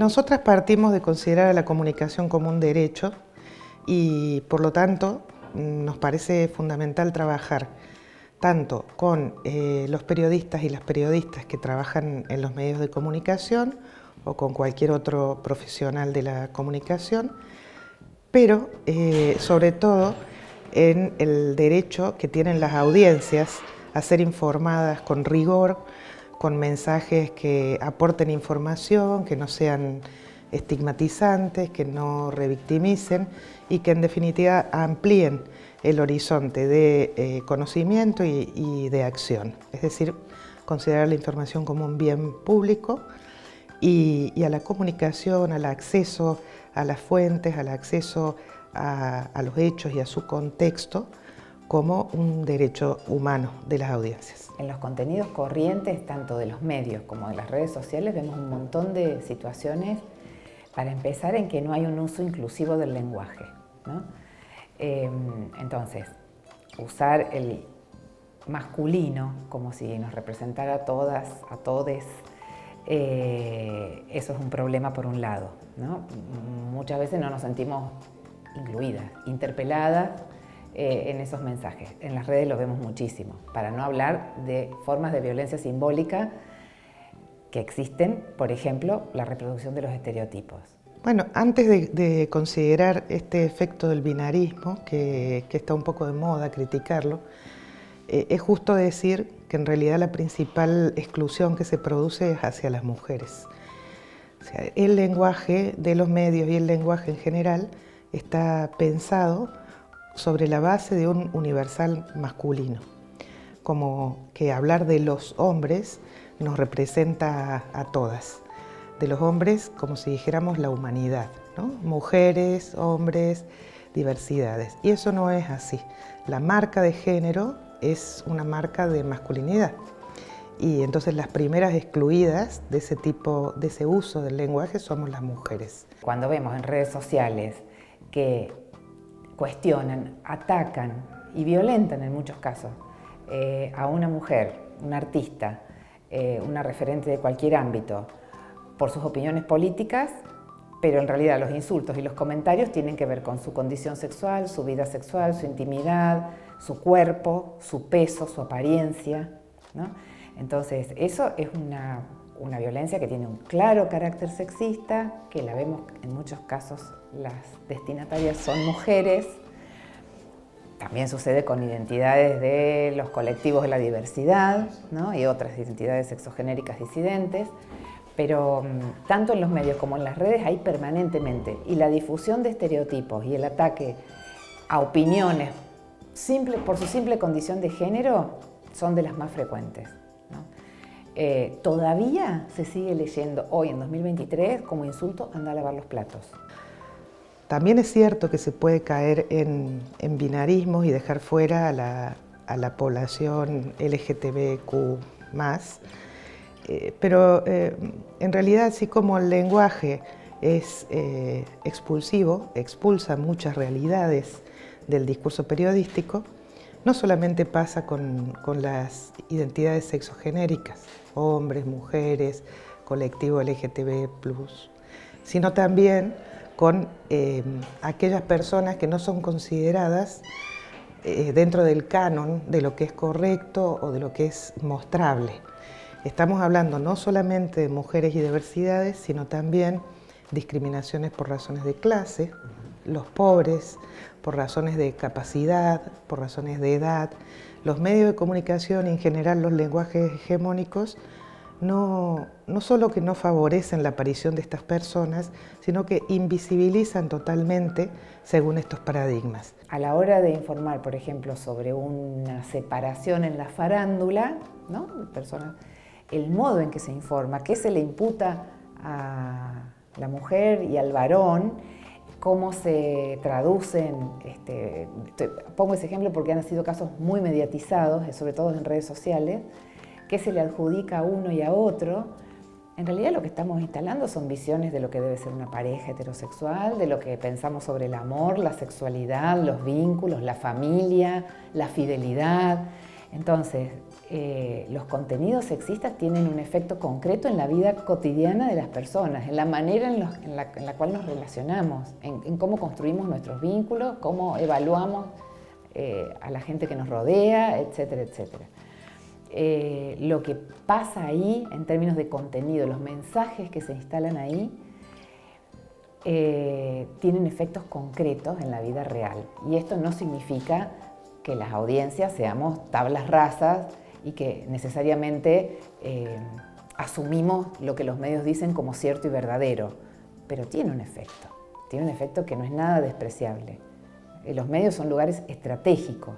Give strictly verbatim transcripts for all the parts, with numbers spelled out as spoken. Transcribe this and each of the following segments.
nosotras partimos de considerar a la comunicación como un derecho y por lo tanto nos parece fundamental trabajar tanto con eh, los periodistas y las periodistas que trabajan en los medios de comunicación o con cualquier otro profesional de la comunicación, pero eh, sobre todo en el derecho que tienen las audiencias a ser informadas con rigor, con mensajes que aporten información, que no sean estigmatizantes, que no revictimicen y que en definitiva amplíen el horizonte de eh, conocimiento y, y de acción. Es decir, considerar la información como un bien público y, y a la comunicación, al acceso a las fuentes, al acceso a, a los hechos y a su contexto como un derecho humano de las audiencias. En los contenidos corrientes, tanto de los medios como de las redes sociales, vemos un montón de situaciones, para empezar, en que no hay un uso inclusivo del lenguaje, ¿no? Eh, entonces, usar el masculino como si nos representara a todas, a todes, eh, eso es un problema por un lado, ¿no? Muchas veces no nos sentimos incluidas, interpeladas eh, en esos mensajes. En las redes lo vemos muchísimo, para no hablar de formas de violencia simbólica que existen, por ejemplo, la reproducción de los estereotipos. Bueno, antes de, de considerar este efecto del binarismo, que, que está un poco de moda criticarlo, eh, es justo decir que en realidad la principal exclusión que se produce es hacia las mujeres. O sea, el lenguaje de los medios y el lenguaje en general está pensado sobre la base de un universal masculino, como que hablar de los hombres nos representa a, a todas. De los hombres como si dijéramos la humanidad, ¿no? Mujeres, hombres, diversidades. Y eso no es así. La marca de género es una marca de masculinidad. Y entonces las primeras excluidas de ese tipo, de ese uso del lenguaje somos las mujeres. Cuando vemos en redes sociales que cuestionan, atacan y violentan en muchos casos eh, a una mujer, una artista, eh, una referente de cualquier ámbito, por sus opiniones políticas, pero en realidad los insultos y los comentarios tienen que ver con su condición sexual, su vida sexual, su intimidad, su cuerpo, su peso, su apariencia, ¿no? Entonces, eso es una, una violencia que tiene un claro carácter sexista, que la vemos en muchos casos, las destinatarias son mujeres. También sucede con identidades de los colectivos de la diversidad, ¿no? Y otras identidades sexogenéricas disidentes. Pero tanto en los medios como en las redes hay permanentemente, y la difusión de estereotipos y el ataque a opiniones simple, por su simple condición de género son de las más frecuentes, ¿no? Eh, todavía se sigue leyendo hoy en dos mil veintitrés como insulto anda a lavar los platos. También es cierto que se puede caer en, en binarismos y dejar fuera a la, a la población L G T B Q más. Eh, pero eh, en realidad, así como el lenguaje es eh, expulsivo, expulsa muchas realidades del discurso periodístico, no solamente pasa con, con las identidades sexogenéricas, hombres, mujeres, colectivo L G T B plus, sino también con eh, aquellas personas que no son consideradas eh, dentro del canon de lo que es correcto o de lo que es mostrable. Estamos hablando no solamente de mujeres y diversidades, sino también discriminaciones por razones de clase, los pobres, por razones de capacidad, por razones de edad. Los medios de comunicación y en general los lenguajes hegemónicos no, no solo que no favorecen la aparición de estas personas, sino que invisibilizan totalmente según estos paradigmas. A la hora de informar, por ejemplo, sobre una separación en la farándula, ¿no? Personas, el modo en que se informa, qué se le imputa a la mujer y al varón, cómo se traducen, este, pongo ese ejemplo porque han sido casos muy mediatizados, sobre todo en redes sociales, qué se le adjudica a uno y a otro. En realidad lo que estamos instalando son visiones de lo que debe ser una pareja heterosexual, de lo que pensamos sobre el amor, la sexualidad, los vínculos, la familia, la fidelidad. Entonces, eh, los contenidos sexistas tienen un efecto concreto en la vida cotidiana de las personas, en la manera en, los, en, la, en la cual nos relacionamos, en, en cómo construimos nuestros vínculos, cómo evaluamos eh, a la gente que nos rodea, etcétera, etcétera. Eh, lo que pasa ahí en términos de contenido, los mensajes que se instalan ahí, eh, tienen efectos concretos en la vida real. Y esto no significa que las audiencias seamos tablas rasas y que necesariamente eh, asumimos lo que los medios dicen como cierto y verdadero, pero tiene un efecto, tiene un efecto que no es nada despreciable. Eh, los medios son lugares estratégicos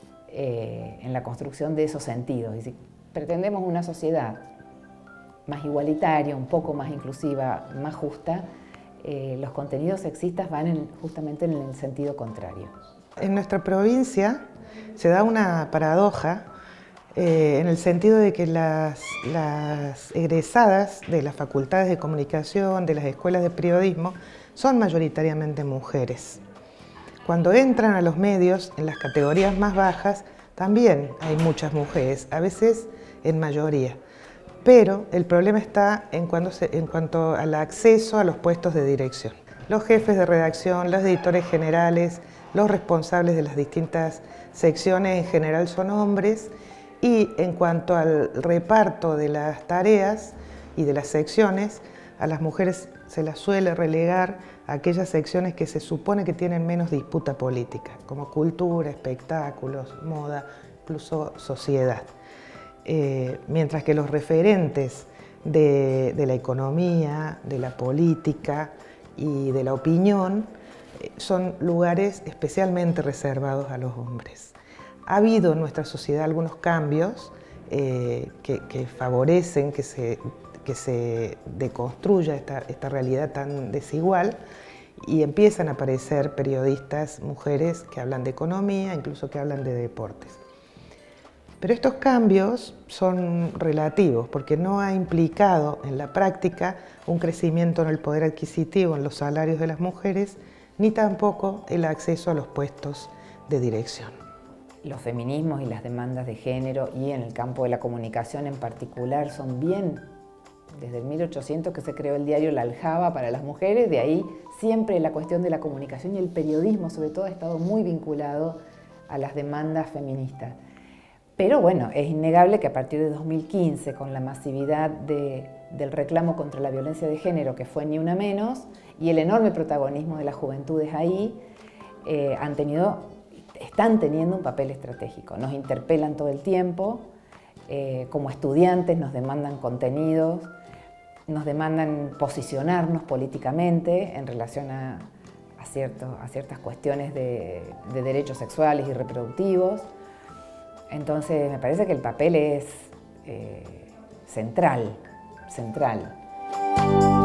eh, en la construcción de esos sentidos. Y si pretendemos una sociedad más igualitaria, un poco más inclusiva, más justa, eh, los contenidos sexistas van en, justamente en el sentido contrario. En nuestra provincia se da una paradoja eh, en el sentido de que las, las egresadas de las facultades de comunicación, de las escuelas de periodismo, son mayoritariamente mujeres. Cuando entran a los medios, en las categorías más bajas, también hay muchas mujeres, a veces en mayoría. Pero el problema está en, cuando se, en cuanto al acceso a los puestos de dirección. Los jefes de redacción, los editores generales, los responsables de las distintas secciones en general son hombres, y en cuanto al reparto de las tareas y de las secciones, a las mujeres se las suele relegar a aquellas secciones que se supone que tienen menos disputa política, como cultura, espectáculos, moda, incluso sociedad. Eh, mientras que los referentes de, de la economía, de la política y de la opinión eh, son lugares especialmente reservados a los hombres. Ha habido en nuestra sociedad algunos cambios eh, que, que favorecen que se, que se deconstruya esta, esta realidad tan desigual, y empiezan a aparecer periodistas mujeres que hablan de economía, incluso que hablan de deportes. Pero estos cambios son relativos porque no ha implicado en la práctica un crecimiento en el poder adquisitivo, en los salarios de las mujeres, ni tampoco el acceso a los puestos de dirección. Los feminismos y las demandas de género, y en el campo de la comunicación en particular, son bien, desde el mil ochocientos que se creó el diario La Aljaba para las mujeres, de ahí siempre la cuestión de la comunicación y el periodismo sobre todo ha estado muy vinculado a las demandas feministas. Pero bueno, es innegable que a partir de dos mil quince, con la masividad de, del reclamo contra la violencia de género, que fue Ni Una Menos, y el enorme protagonismo de las juventudes ahí, eh, han tenido, están teniendo un papel estratégico. Nos interpelan todo el tiempo, eh, como estudiantes nos demandan contenidos, nos demandan posicionarnos políticamente en relación a, a, cierto, a ciertas cuestiones de, de derechos sexuales y reproductivos. Entonces me parece que el papel es eh, central, central.